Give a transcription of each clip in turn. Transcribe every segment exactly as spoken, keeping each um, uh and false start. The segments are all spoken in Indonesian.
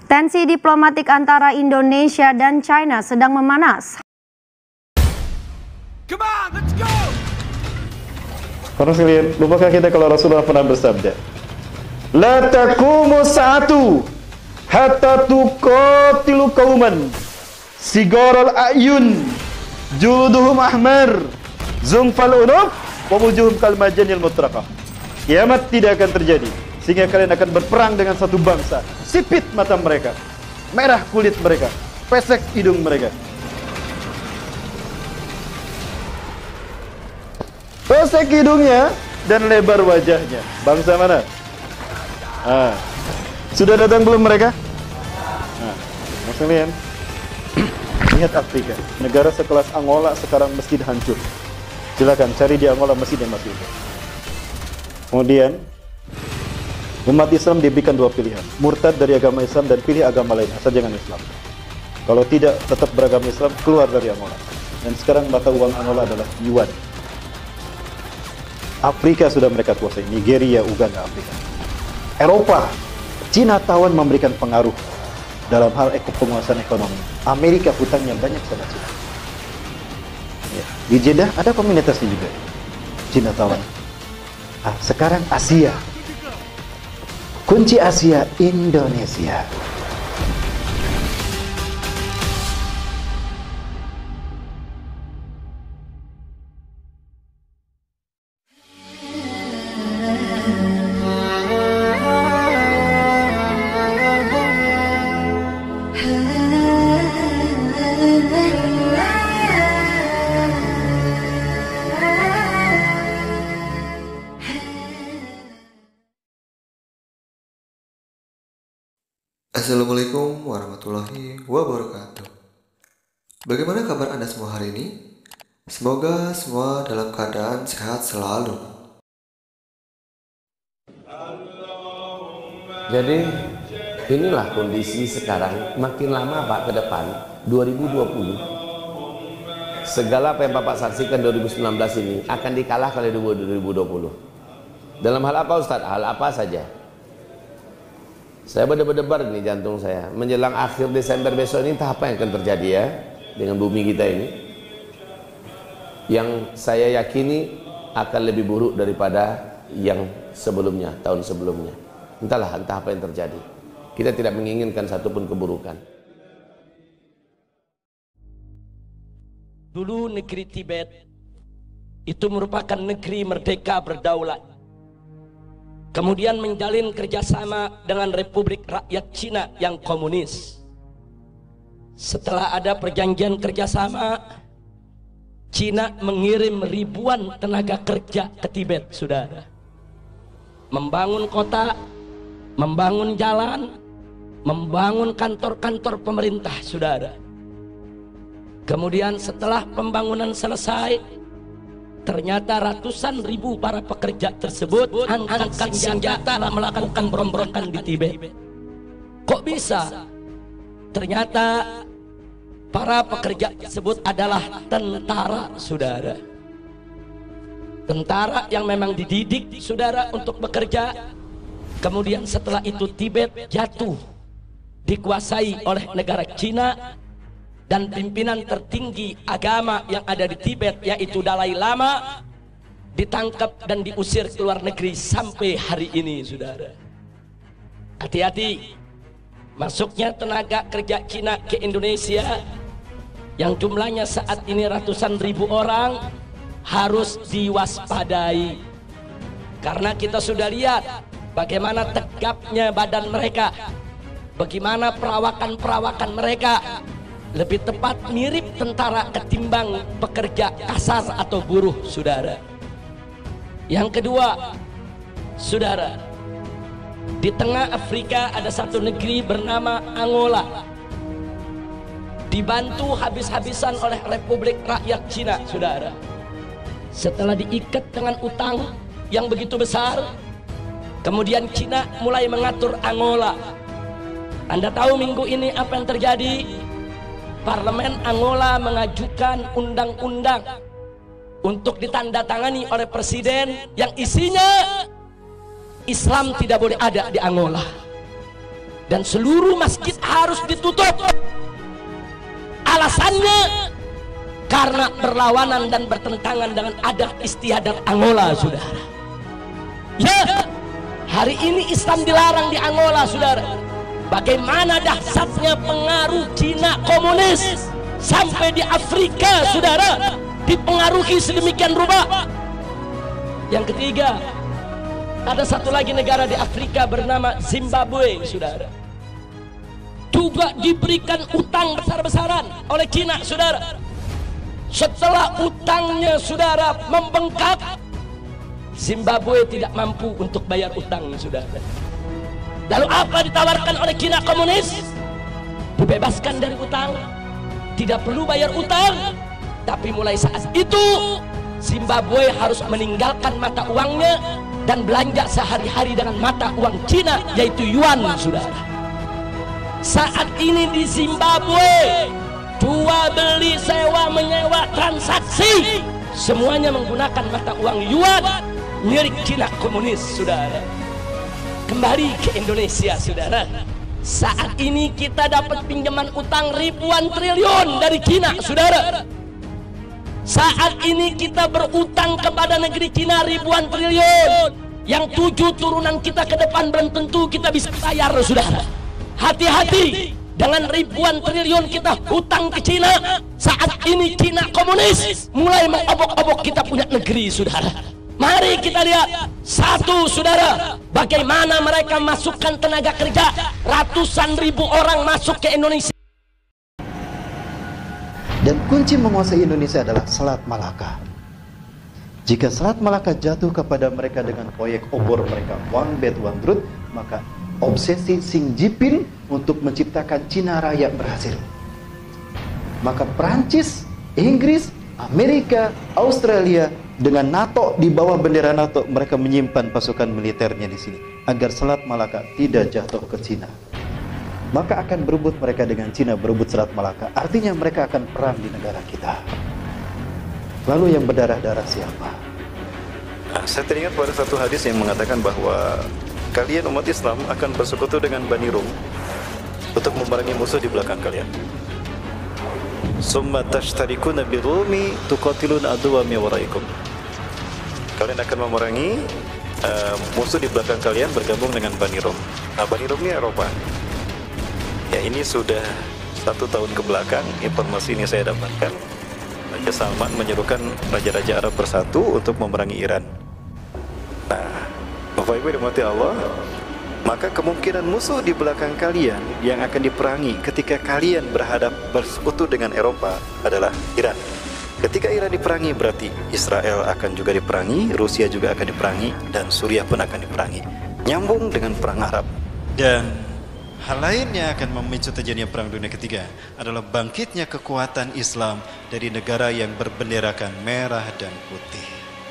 Tensi diplomatik antara Indonesia dan China sedang memanas. Come on, let's go. Para sekalian, lupakah kita kalau Rasulullah pernah bersabda, la taqumu sa'atu hatta tuqatilu qauman sigaral a'yun juluduhum ahmar zumfal unub wa wujuhum kal majanil mutraqah. Kiamat tidak akan terjadi sehingga kalian akan berperang dengan satu bangsa, sipit mata mereka, merah kulit mereka, pesek hidung mereka. Pesek hidungnya dan lebar wajahnya. Bangsa mana? Ah. Sudah datang belum mereka? Nah, maksudnya lihat Afrika, negara sekelas Angola sekarang masjid hancur. Silakan cari di Angola masjid yang masih hidup. Kemudian umat Islam diberikan dua pilihan, murtad dari agama Islam dan pilih agama lain, asal jangan Islam. Kalau tidak tetap beragama Islam, keluar dari Angola. Dan sekarang mata uang Angola adalah yuan. Afrika sudah mereka kuasai, Nigeria, Uganda, Afrika. Eropa, Cina tawan memberikan pengaruh dalam hal penguasaan ekonomi. Amerika hutangnya banyak sama Cina. Ya. Di Jeddah ada komunitasnya juga, Cina tawan. Ah, sekarang Asia. Kunci Asia, Indonesia. Assalamualaikum warahmatullahi wabarakatuh. Bagaimana kabar Anda semua hari ini? Semoga semua dalam keadaan sehat selalu. Jadi inilah kondisi sekarang, makin lama Pak ke depan dua ribu dua puluh segala apa yang Bapak saksikan dua ribu sembilan belas ini akan dikalahkan oleh dua ribu dua puluh. Dalam hal apa Ustadz? Hal apa saja? Saya berdebar-debar nih jantung saya. Menjelang akhir Desember besok ini entah apa yang akan terjadi ya dengan bumi kita ini. Yang saya yakini akan lebih buruk daripada yang sebelumnya, tahun sebelumnya. Entahlah, entah apa yang terjadi. Kita tidak menginginkan satupun keburukan. Dulu negeri Tibet itu merupakan negeri merdeka berdaulat. Kemudian menjalin kerjasama dengan Republik Rakyat Cina yang komunis. Setelah ada perjanjian kerjasama, Cina mengirim ribuan tenaga kerja ke Tibet, saudara. Membangun kota, membangun jalan, membangun kantor-kantor pemerintah, saudara. Kemudian setelah pembangunan selesai, ternyata ratusan ribu para pekerja tersebut angkat senjata melakukan pemberontakan di Tibet. Kok bisa? Ternyata para pekerja tersebut adalah tentara, saudara. Tentara yang memang dididik, saudara, untuk bekerja. Kemudian setelah itu Tibet jatuh, dikuasai oleh negara Cina. Dan pimpinan tertinggi agama yang ada di Tibet, yaitu Dalai Lama, ditangkap dan diusir ke luar negeri sampai hari ini, saudara. Hati-hati, masuknya tenaga kerja Cina ke Indonesia yang jumlahnya saat ini ratusan ribu orang harus diwaspadai. Karena kita sudah lihat bagaimana tegapnya badan mereka, bagaimana perawakan-perawakan mereka. Lebih tepat mirip tentara ketimbang pekerja kasar atau buruh, saudara. Yang kedua, saudara, di tengah Afrika ada satu negeri bernama Angola, dibantu habis-habisan oleh Republik Rakyat Cina, saudara. Setelah diikat dengan utang yang begitu besar, kemudian Cina mulai mengatur Angola. Anda tahu minggu ini apa yang terjadi? Parlemen Angola mengajukan undang-undang untuk ditandatangani oleh presiden yang isinya Islam tidak boleh ada di Angola. dan seluruh masjid harus ditutup. Alasannya karena berlawanan dan bertentangan dengan adat istiadat Angola, saudara. Ya, hari ini Islam dilarang di Angola, saudara. Bagaimana dahsyatnya pengaruh Cina komunis sampai di Afrika, saudara, dipengaruhi sedemikian rupa. Yang ketiga, ada satu lagi negara di Afrika bernama Zimbabwe, saudara, juga diberikan utang besar-besaran oleh Cina, saudara. Setelah utangnya, saudara, membengkak, Zimbabwe tidak mampu untuk bayar utang, saudara. Lalu apa ditawarkan oleh Cina komunis? Dibebaskan dari utang, tidak perlu bayar utang. Tapi mulai saat itu Zimbabwe harus meninggalkan mata uangnya dan belanja sehari-hari dengan mata uang Cina, yaitu yuan, saudara. Saat ini di Zimbabwe, jual beli, sewa menyewa, transaksi semuanya menggunakan mata uang yuan milik Cina komunis, saudara. Kembali ke Indonesia, saudara. Saat ini kita dapat pinjaman utang ribuan triliun dari Cina, saudara. Saat ini kita berutang kepada negeri Cina ribuan triliun, yang tujuh turunan kita ke depan belum tentu kita bisa bayar, saudara. Hati-hati dengan ribuan triliun kita hutang ke Cina. Saat ini Cina komunis mulai mengobok-obok kita punya negeri, saudara. Mari kita lihat satu, saudara, bagaimana mereka masukkan tenaga kerja, ratusan ribu orang masuk ke Indonesia. Dan kunci menguasai Indonesia adalah Selat Malaka. Jika Selat Malaka jatuh kepada mereka dengan proyek obor mereka One Belt One Road, maka obsesi Xi Jinping untuk menciptakan Cina Raya berhasil. Maka Prancis, Inggris, Amerika, Australia dengan NATO di bawah bendera NATO, mereka menyimpan pasukan militernya di sini agar Selat Malaka tidak jatuh ke Cina. Maka akan berebut mereka dengan Cina, berebut Selat Malaka. Artinya mereka akan perang di negara kita. Lalu yang berdarah-darah siapa? Nah, saya teringat pada satu hadis yang mengatakan bahwa kalian umat Islam akan bersekutu dengan Bani Rum untuk memerangi musuh di belakang kalian. Summa tashtarikuna birumi tuqatilun aduwa min waraikum. Kalian akan memerangi uh, musuh di belakang kalian bergabung dengan Bani Rum. Nah, Bani Rum ini Eropa. Ya, ini sudah satu tahun ke belakang informasi ini saya dapatkan. Raja Salman menyerukan raja-raja Arab bersatu untuk memerangi Iran. Nah, Bapak Ibu dirahmati Allah, maka kemungkinan musuh di belakang kalian yang akan diperangi ketika kalian berhadap bersekutu dengan Eropa adalah Iran. Ketika Iran diperangi, berarti Israel akan juga diperangi, Rusia juga akan diperangi, dan Suriah pun akan diperangi. Nyambung dengan perang Arab. Dan hal lain yang akan memicu terjadinya perang dunia ketiga adalah bangkitnya kekuatan Islam dari negara yang berbenderakan merah dan putih.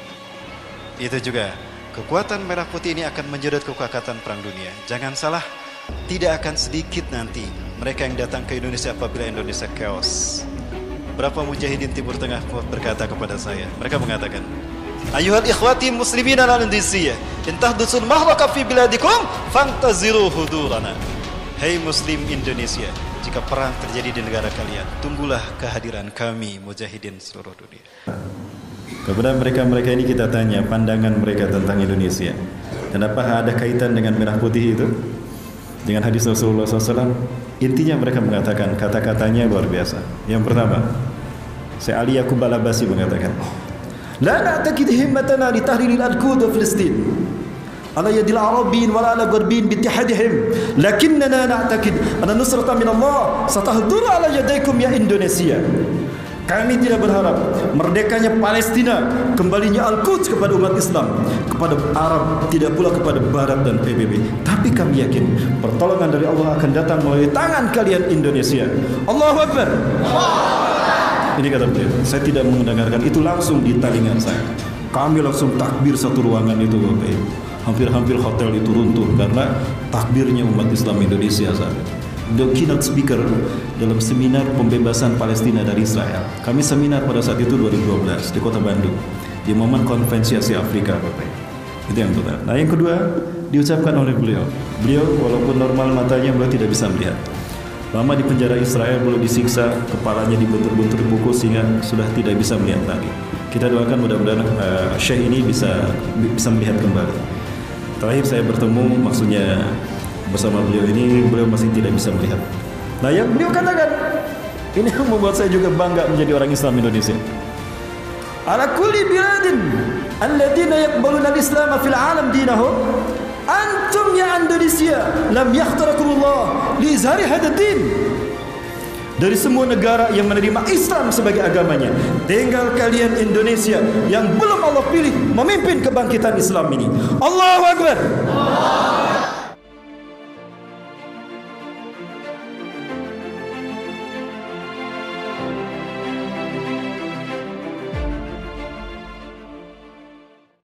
Itu juga, kekuatan merah putih ini akan menjedot kekuatan perang dunia. Jangan salah, tidak akan sedikit nanti mereka yang datang ke Indonesia apabila Indonesia chaos. Berapa mujahidin Timur Tengah berkata kepada saya, mereka mengatakan, Ayuhal ikhwati muslimin al-Indonesia, intahdusul mahwaka fi biladikum fantaziru hudurana. Hei muslim Indonesia, jika perang terjadi di negara kalian, tunggulah kehadiran kami mujahidin seluruh dunia. Kepada mereka-mereka ini kita tanya pandangan mereka tentang Indonesia. Dan apakah ada kaitan dengan merah putih itu? Dengan hadis Rasulullah shallallahu alaihi wasallam? Intinya mereka mengatakan, kata-katanya luar biasa. Yang pertama, Syekh Ali Yaqub Al-Abbasi mengatakan, La na'takid himmatana li tahriril al-Quds wa Filistin ala yadil Arabin wa ala Gharbin bi ittihadihim, lakinnana na'takid anna nusrata min Allah satahdur ala yadaykum ya Indonesia. Kami tidak berharap merdekanya Palestina, kembalinya Al-Quds kepada umat Islam, kepada Arab, tidak pula kepada Barat dan P B B. Tapi kami yakin pertolongan dari Allah akan datang melalui tangan kalian Indonesia. Allahu Akbar. Ini kata beliau. Saya tidak mendengarkan itu langsung di telinga saya. Kami langsung takbir satu ruangan itu, Bapak. Hampir-hampir hotel itu runtuh karena takbirnya umat Islam Indonesia saat itu. The keynote speaker dalam seminar pembebasan Palestina dari Israel. Kami seminar pada saat itu dua ribu dua belas di kota Bandung di momen konferensi Asia Afrika, Bapak. Itu yang pertama. Nah, yang kedua, diucapkan oleh beliau. Beliau walaupun normal matanya beliau tidak bisa melihat. Lama di penjara Israel, beliau disiksa, kepalanya dibentur-bentur pukul sehingga sudah tidak bisa melihat lagi. Kita doakan mudah-mudahan uh, Syekh ini bisa bisa melihat kembali. Terakhir saya bertemu, maksudnya bersama beliau ini, beliau masih tidak bisa melihat. Nah, yang beliau katakan, ini yang membuat saya juga bangga menjadi orang Islam Indonesia. Ala kulli biladin alladziina yaqbaluna al-islam fil 'alam dinahum, antum ya Indonesia lam yakhtarakumullah li izhari hadzal din. Dari semua negara yang menerima Islam sebagai agamanya, tinggal kalian Indonesia yang belum Allah pilih memimpin kebangkitan Islam ini. Allahu Akbar.